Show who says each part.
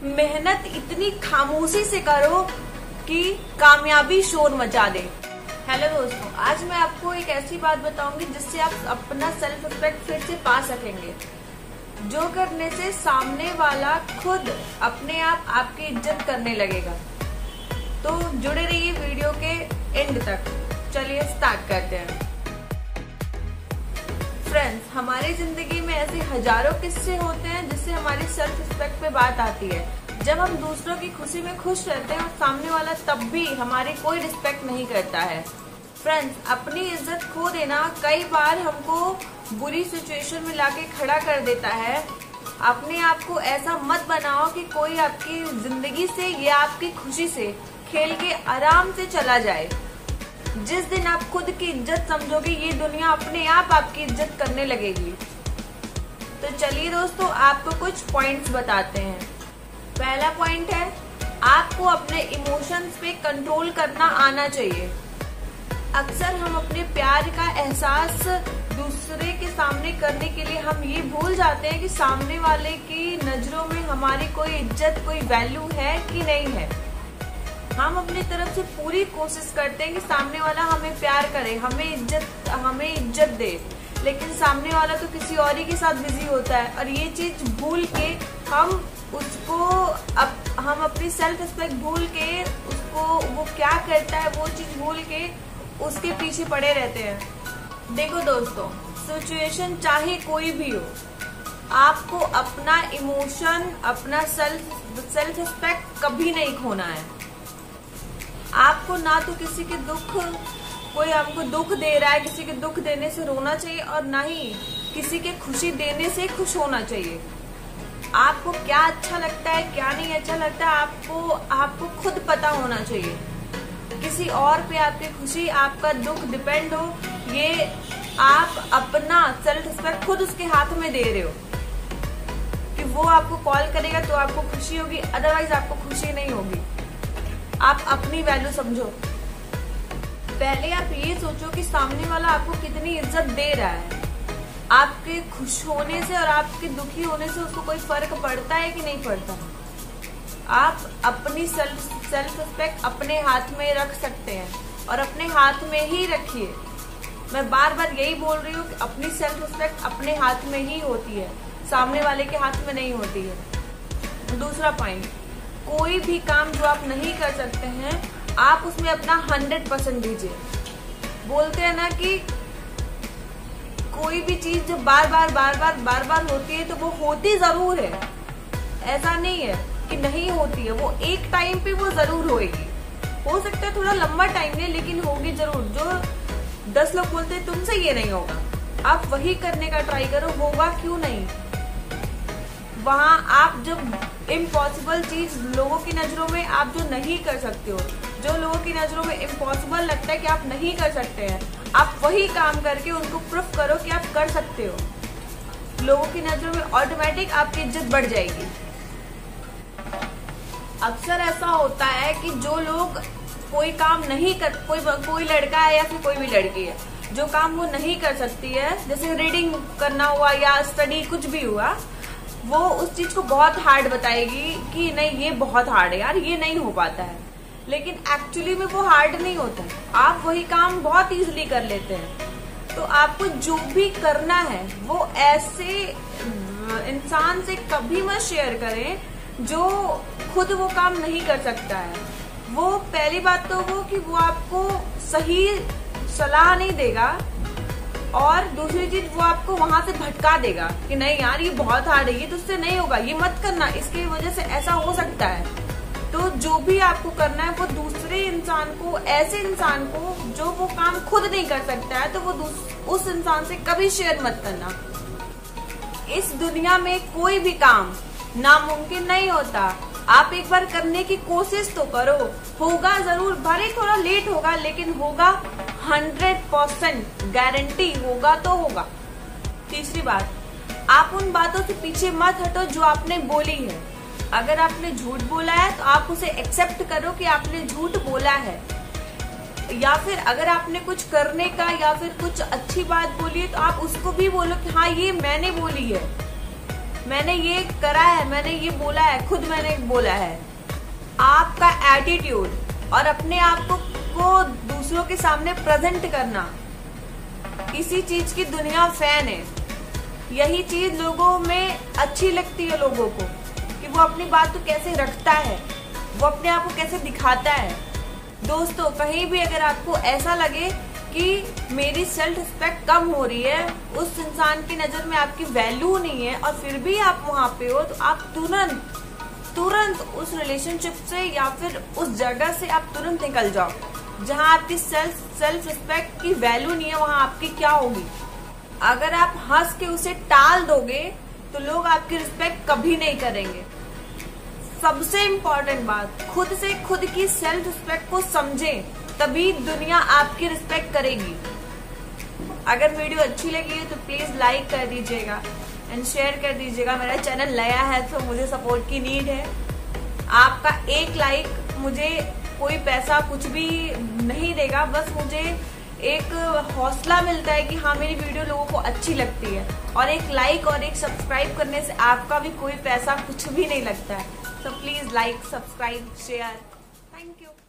Speaker 1: मेहनत इतनी खामोशी से करो कि कामयाबी शोर मचा दे। हेलो दोस्तों, आज मैं आपको एक ऐसी बात बताऊंगी जिससे आप अपना सेल्फ रिस्पेक्ट फिर से पा सकेंगे, जो करने से सामने वाला खुद अपने आप आपकी इज्जत करने लगेगा। तो जुड़े रहिए वीडियो के एंड तक। चलिए स्टार्ट करते हैं। फ्रेंड्स, हमारी जिंदगी में ऐसे हजारों किस्से होते हैं जिससे हमारी सेल्फ रिस्पेक्ट पे बात आती है। जब हम दूसरों की खुशी में खुश रहते हैं और सामने वाला तब भी हमारी कोई रिस्पेक्ट नहीं करता है। फ्रेंड्स, अपनी इज्जत खो देना कई बार हमको बुरी सिचुएशन में लाके खड़ा कर देता है। अपने आप को ऐसा मत बनाओ कि कोई आपकी जिंदगी से या आपकी खुशी से खेल के आराम से चला जाए। जिस दिन आप खुद की इज्जत समझोगे, ये दुनिया अपने आप आपकी इज्जत करने लगेगी। तो चलिए दोस्तों, आपको कुछ पॉइंट्स बताते हैं। पहला पॉइंट है, आपको अपने इमोशंस पे कंट्रोल करना आना चाहिए। अक्सर हम अपने प्यार का एहसास दूसरे के सामने करने के लिए हम ये भूल जाते हैं कि सामने वाले की नजरों में हमारी कोई इज्जत, कोई वैल्यू है कि नहीं है। हम अपनी तरफ से पूरी कोशिश करते हैं कि सामने वाला हमें प्यार करे, हमें इज्जत दे, लेकिन सामने वाला तो किसी और ही के साथ बिजी होता है। और ये चीज भूल के हम अपनी सेल्फ रिस्पेक्ट भूल के उसको, वो क्या करता है वो चीज भूल के उसके पीछे पड़े रहते हैं। देखो दोस्तों, सिचुएशन चाहे कोई भी हो, आपको अपना इमोशन, अपना सेल्फ रिस्पेक्ट कभी नहीं खोना है। आपको ना तो किसी के कोई आपको दुख दे रहा है, किसी के दुख देने से रोना चाहिए, और ना ही किसी के खुशी देने से खुश होना चाहिए। आपको क्या अच्छा लगता है, क्या नहीं अच्छा लगता है, आपको खुद पता होना चाहिए। किसी और पे आपकी खुशी, आपका दुख डिपेंड हो, ये आप अपना सेल्फ रिस्पेक्ट खुद उसके हाथ में दे रहे हो कि वो आपको कॉल करेगा तो आपको खुशी होगी, अदरवाइज आपको खुशी नहीं होगी। आप अपनी वैल्यू समझो। पहले आप ये सोचो कि सामने वाला आपको कितनी इज्जत दे रहा है। आपके खुश होने से और आपके दुखी होने से उसको कोई फर्क पड़ता है कि नहीं पड़ता। आप अपनी सेल्फ रिस्पेक्ट अपने हाथ में रख सकते हैं और अपने हाथ में ही रखिए। मैं बार बार यही बोल रही हूँ कि अपनी सेल्फ रिस्पेक्ट अपने हाथ में ही होती है, सामने वाले के हाथ में नहीं होती है। दूसरा पॉइंट, कोई भी काम जो आप नहीं कर सकते हैं, आप उसमें अपना 100% दीजिए। बोलते हैं ना कि कोई भी चीज जब बार बार होती है तो वो होती जरूर है। ऐसा नहीं है कि नहीं होती है, वो एक टाइम पे वो जरूर होएगी। हो सकता है थोड़ा लंबा टाइम ले, लेकिन होगी जरूर। जो 10 लोग बोलते हैं तुमसे ये नहीं होगा, आप वही करने का ट्राई करो, होगा क्यों नहीं। वहां आप जब इम्पॉसिबल चीज लोगों की नजरों में आप जो नहीं कर सकते हो, जो लोगों की नजरों में इम्पॉसिबल लगता है कि आप नहीं कर सकते हैं, आप वही काम करके उनको प्रूफ करो कि आप कर सकते हो। लोगों की नजरों में ऑटोमेटिक आपकी इज्जत बढ़ जाएगी। अक्सर ऐसा होता है कि जो लोग कोई काम नहीं कर, कोई लड़का है या फिर कोई भी लड़की है, जो काम वो नहीं कर सकती है, जैसे रीडिंग करना हुआ या स्टडी कुछ भी हुआ, वो उस चीज को बहुत हार्ड बताएगी कि नहीं ये बहुत हार्ड है यार, ये नहीं हो पाता है। लेकिन एक्चुअली में वो हार्ड नहीं होता है, आप वही काम बहुत इजीली कर लेते हैं। तो आपको जो भी करना है वो ऐसे इंसान से कभी मत शेयर करें जो खुद वो काम नहीं कर सकता है। वो पहली बात तो वो कि वो आपको सही सलाह नहीं देगा, और दूसरी चीज वो आपको वहां से भटका देगा कि नहीं यार ये बहुत हार्ड है, ये तुझसे नहीं होगा, ये मत करना, इसकी वजह से ऐसा हो सकता है। तो जो भी आपको करना है वो दूसरे इंसान को, ऐसे इंसान को जो वो काम खुद नहीं कर सकता है, तो वो उस इंसान से कभी शेयर मत करना। इस दुनिया में कोई भी काम नामुमकिन नहीं होता। आप एक बार करने की कोशिश तो करो, होगा जरूर, भले थोड़ा लेट होगा, लेकिन होगा 100% गारंटी, होगा तो होगा। तीसरी बात, आप उन बातों से पीछे मत हटो जो आपने बोली है। अगर आपने झूठ बोला है तो आप उसे एक्सेप्ट करो कि आपने झूठ बोला है, या फिर अगर आपने कुछ करने का या फिर कुछ अच्छी बात बोली है तो आप उसको भी बोलो कि हाँ ये मैंने बोली है। मैंने ये करा है, मैंने ये बोला है, खुद मैंने बोला है। आपका एटीट्यूड और अपने आप को दूसरों के सामने प्रेजेंट करना, इसी चीज की दुनिया फैन है। यही चीज लोगों में अच्छी लगती है लोगों को, कि वो अपनी बात को कैसे रखता है, वो अपने आप को कैसे दिखाता है। दोस्तों, कहीं भी अगर आपको ऐसा लगे कि मेरी सेल्फ रिस्पेक्ट कम हो रही है, उस इंसान की नजर में आपकी वैल्यू नहीं है, और फिर भी आप वहां पे हो, तो आप तुरंत उस रिलेशनशिप से या फिर उस जगह से आप तुरंत निकल जाओ। जहां आपकी सेल्फ रिस्पेक्ट की वैल्यू नहीं है, वहां आपकी क्या होगी। अगर आप हंस के उसे टाल दोगे तो लोग आपकी रिस्पेक्ट कभी नहीं करेंगे। सबसे इम्पोर्टेंट बात, खुद से खुद की सेल्फ रिस्पेक्ट को समझें, तभी दुनिया आपकी रिस्पेक्ट करेगी। अगर वीडियो अच्छी लगी है तो प्लीज लाइक कर दीजिएगा एंड शेयर कर दीजिएगा। मेरा चैनल नया है तो मुझे सपोर्ट की नीड है। आपका एक लाइक मुझे कोई पैसा कुछ भी नहीं देगा, बस मुझे एक हौसला मिलता है कि हाँ, मेरी वीडियो लोगों को अच्छी लगती है। और एक लाइक और एक सब्सक्राइब करने से आपका भी कोई पैसा कुछ भी नहीं लगता है। So please like, subscribe, share. Thank you.